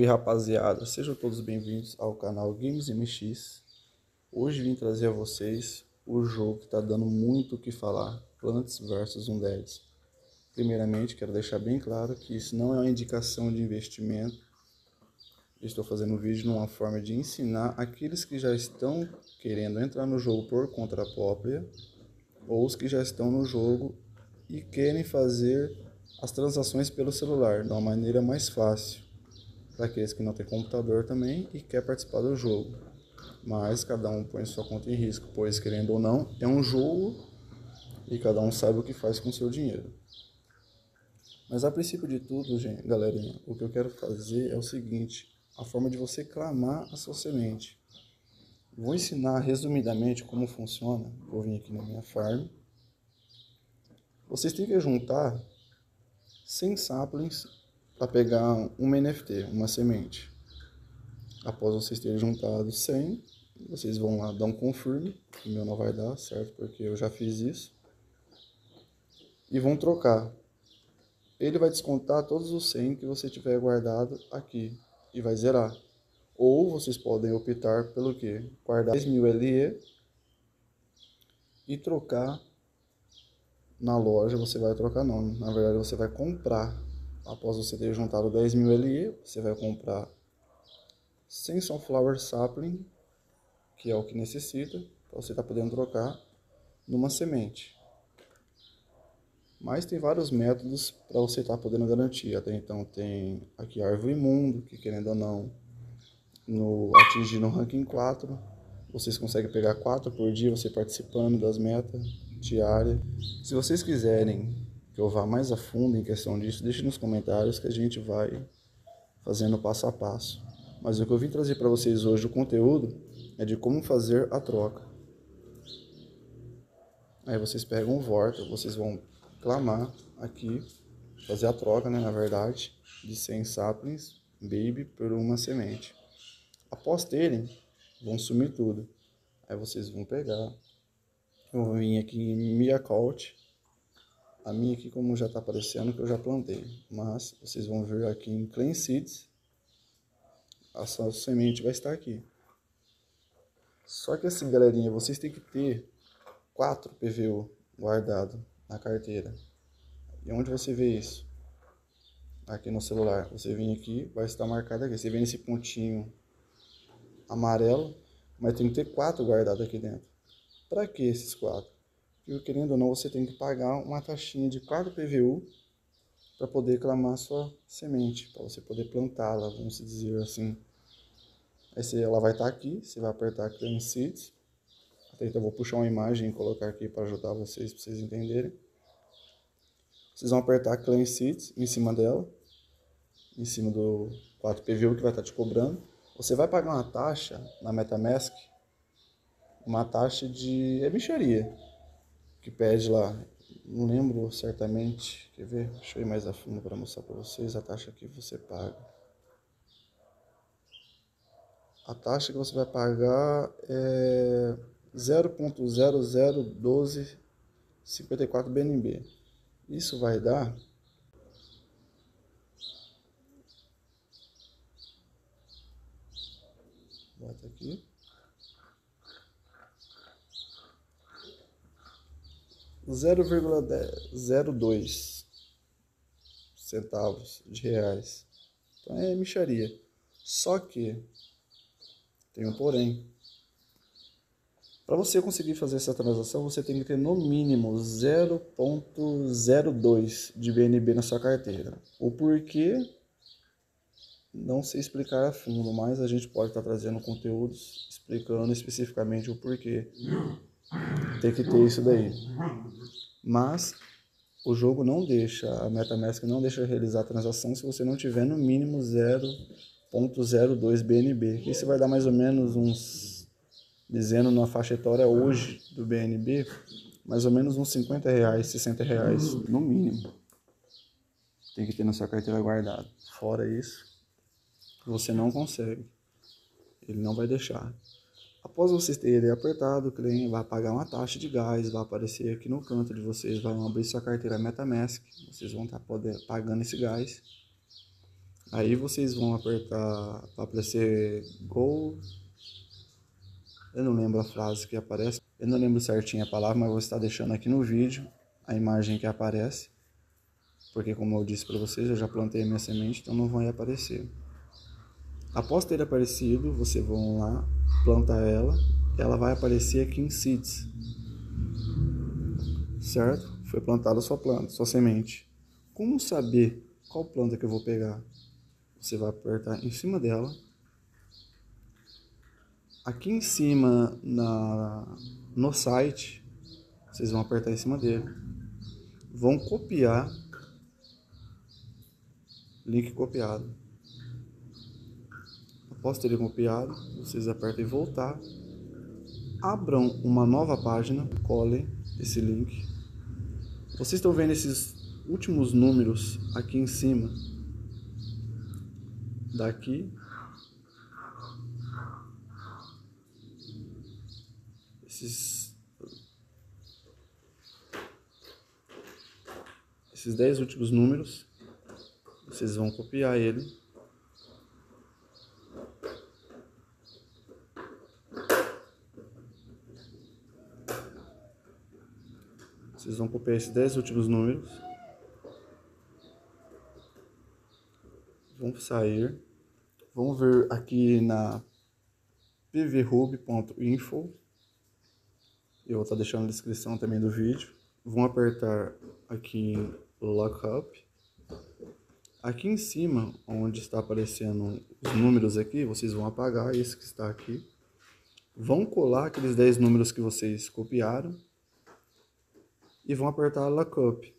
Salve rapaziada, sejam todos bem-vindos ao canal Games MX. Hoje vim trazer a vocês o jogo que está dando muito o que falar, Plants vs Undead. Primeiramente, quero deixar bem claro que isso não é uma indicação de investimento. Estou fazendo um vídeo numa forma de ensinar aqueles que já estão querendo entrar no jogo por conta própria ou os que já estão no jogo e querem fazer as transações pelo celular de uma maneira mais fácil, para aqueles que não têm computador também e quer participar do jogo. Mas cada um põe sua conta em risco, pois querendo ou não, é um jogo e cada um sabe o que faz com o seu dinheiro. Mas a princípio de tudo, gente, galerinha, o que eu quero fazer é o seguinte: a forma de você clamar a sua semente. Vou ensinar resumidamente como funciona. Vou vir aqui na minha farm. Vocês têm que juntar 100 saplings para pegar uma NFT, uma semente. Após vocês terem juntado 100, vocês vão lá dar um confirm. O meu não vai dar, certo? Porque eu já fiz isso. E vão trocar. Ele vai descontar todos os 100 que você tiver guardado aqui e vai zerar. Ou vocês podem optar pelo quê? Guardar 10.000 LE e trocar na loja. Você vai trocar não, na verdade você vai comprar. Após você ter juntado 10.000 LE, você vai comprar 100 Sunflower Sapling, que é o que necessita, para você estar podendo trocar numa semente. Mas tem vários métodos para você estar podendo garantir. Até então tem aqui a Árvore Mundo, que querendo ou não, atingindo o ranking 4, vocês conseguem pegar 4 por dia, você participando das metas diárias. Se vocês quiserem que eu vá mais a fundo em questão disso, deixe nos comentários que a gente vai fazendo passo a passo. Mas o que eu vim trazer para vocês hoje, o conteúdo, é de como fazer a troca. Aí vocês pegam o Vorta, vocês vão clamar aqui, fazer a troca, né, na verdade, de 100 saplings baby por uma semente. Após terem, vão sumir tudo. Aí vocês vão pegar, vão vir aqui em Miacout. A minha aqui, como já está aparecendo, que eu já plantei. Mas vocês vão vir aqui em Clean Seeds. A sua semente vai estar aqui. Só que assim, galerinha, vocês têm que ter 4 PVU guardado na carteira. E onde você vê isso? Aqui no celular. Você vem aqui, vai estar marcado aqui. Você vê nesse pontinho amarelo, mas tem que ter 4 guardados aqui dentro. Para que esses 4? Porque querendo ou não, você tem que pagar uma taxinha de 4 PVU para poder clamar sua semente, para você poder plantá-la, vamos dizer assim. Aí ela vai estar aqui, você vai apertar Claim Seeds. Até então eu vou puxar uma imagem e colocar aqui para ajudar vocês, para vocês entenderem. Vocês vão apertar Claim Seeds em cima dela, em cima do 4 PVU que vai estar te cobrando. Você vai pagar uma taxa na MetaMask, uma taxa de mixaria, que pede lá, não lembro certamente, quer ver? Deixa eu ir mais a fundo para mostrar para vocês a taxa que você paga. A taxa que você vai pagar é 0.001254 BNB. Isso vai dar bota aqui 0,02 centavos de reais. Então é mixaria. Só que tem um porém. Para você conseguir fazer essa transação, você tem que ter no mínimo 0.02 de BNB na sua carteira. O porquê, não sei explicar a fundo, mas a gente pode estar trazendo conteúdos explicando especificamente o porquê. Tem que ter isso daí. Mas o jogo não deixa, a MetaMask não deixa realizar a transação se você não tiver no mínimo 0.02 BNB. Isso vai dar mais ou menos uns, dizendo na faixa etária hoje do BNB, mais ou menos uns R$50, R$60 no mínimo. Tem que ter na sua carteira guardado. Fora isso, você não consegue. Ele não vai deixar. Após vocês terem apertado, o cliente vai pagar uma taxa de gás, vai aparecer aqui no canto de vocês, vai abrir sua carteira MetaMask, vocês vão estar pagando esse gás. Aí vocês vão apertar para aparecer Go. Eu não lembro a frase que aparece. Eu não lembro certinho a palavra, mas vou estar deixando aqui no vídeo a imagem que aparece. Porque como eu disse para vocês, eu já plantei a minha semente, então não vai aparecer. Após ter aparecido, vocês vão lá, plantar ela. Ela vai aparecer aqui em Seeds. Certo? Foi plantada a sua planta, sua semente. Como saber qual planta que eu vou pegar? Você vai apertar em cima dela. Aqui em cima no site, vocês vão apertar em cima dele. Vão copiar. Link copiado. Após terem copiado, vocês apertam em voltar. Abram uma nova página, colhem esse link. Vocês estão vendo esses últimos números aqui em cima? Daqui. Esses 10 últimos números, vocês vão copiar ele. Vocês vão copiar esses 10 últimos números. Vão sair. Vão ver aqui na pvhub.info. Eu vou estar deixando na descrição também do vídeo. Vão apertar aqui em Lookup. Aqui em cima, onde está aparecendo os números aqui, vocês vão apagar esse que está aqui. Vão colar aqueles 10 números que vocês copiaram. E vão apertar Lookup,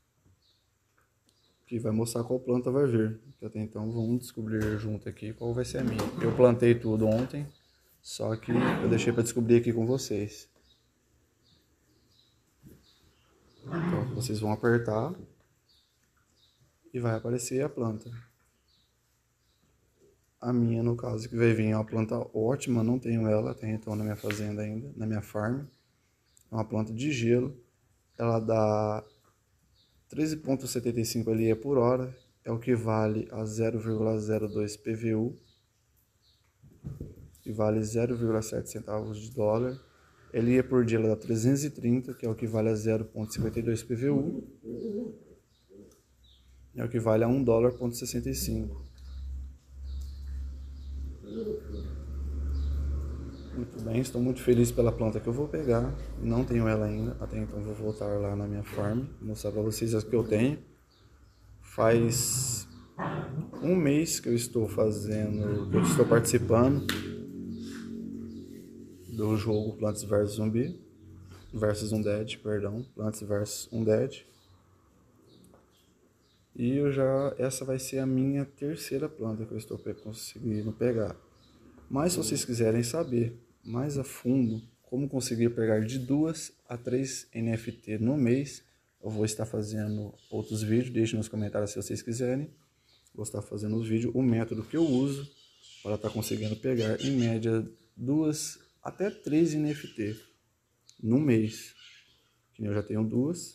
que vai mostrar qual planta vai vir. Até então vamos descobrir junto aqui qual vai ser a minha. Eu plantei tudo ontem, só que eu deixei para descobrir aqui com vocês. Então vocês vão apertar e vai aparecer a planta. A minha, no caso, que vai vir é uma planta ótima, não tenho ela até então na minha fazenda ainda, na minha farm. É uma planta de gelo. Ela dá 13,75 LE por hora, é o que vale a 0,02 PVU, que vale 0,7 centavos de dólar. LE por dia ela dá 330, que é o que vale a 0,52 PVU, é o que vale a 1 dólar,65. Muito bem, estou muito feliz pela planta que eu vou pegar. Não tenho ela ainda, até então vou voltar lá na minha farm, mostrar para vocês as que eu tenho. Faz um mês que eu estou participando do jogo Plants vs Zumbi, versus Undead, perdão, Plants vs Undead. E essa vai ser a minha terceira planta que eu estou conseguindo pegar. Mas se vocês quiserem saber mais a fundo como conseguir pegar de 2 a 3 NFT no mês, eu vou estar fazendo outros vídeos, deixem nos comentários se vocês quiserem. Vou estar fazendo os vídeos, o método que eu uso para estar conseguindo pegar em média 2 até 3 NFT no mês. Que eu já tenho 2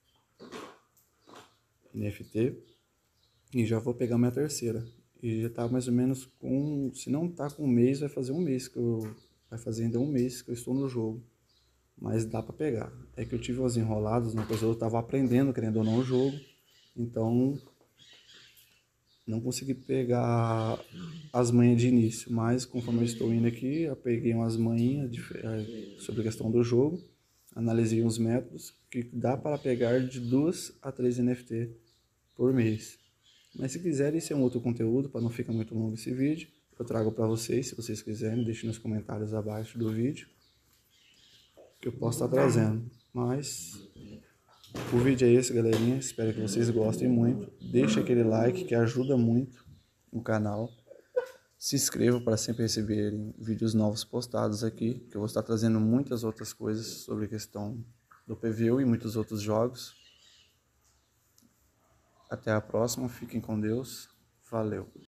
NFT e já vou pegar minha terceira. E já tá mais ou menos com, se não tá com um mês, vai fazer ainda um mês que eu estou no jogo. Mas dá para pegar. É que eu tive umas enroladas, uma coisa eu tava aprendendo, querendo ou não, o jogo. Então não consegui pegar as manhas de início, mas conforme eu estou indo aqui, eu peguei umas manhas sobre a questão do jogo, analisei uns métodos que dá para pegar de 2 a 3 NFT por mês. Mas se quiserem, esse é um outro conteúdo, para não ficar muito longo esse vídeo, eu trago para vocês, se vocês quiserem, deixem nos comentários abaixo do vídeo, que eu posso estar trazendo. Mas o vídeo é esse, galerinha, espero que vocês gostem muito, deixe aquele like que ajuda muito o canal, se inscreva para sempre receberem vídeos novos postados aqui, que eu vou estar trazendo muitas outras coisas sobre a questão do PVU e muitos outros jogos. Até a próxima, fiquem com Deus, valeu!